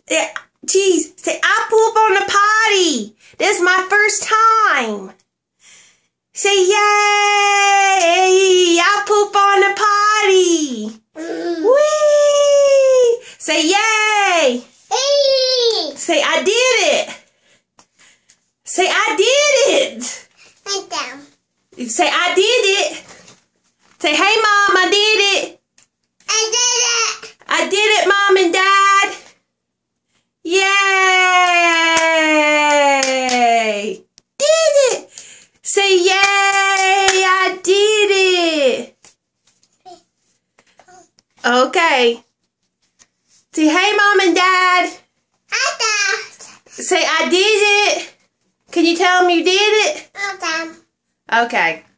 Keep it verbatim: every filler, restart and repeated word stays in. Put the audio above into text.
Geez, say, I poop on the potty. This is my first time. Say, yay, I poop on the potty. Mm. Whee! Say, yay. Hey. Say, I did it. Say, I did it. Right down. Say, I did it. Say, hey, Mom, I did it. I did it. I did it, Mom and Dad. Yay! Did it! Say yay! I did it! Okay. Say hey, Mom and Dad. I did. Say I did it. Can you tell them you did it? Okay. Okay.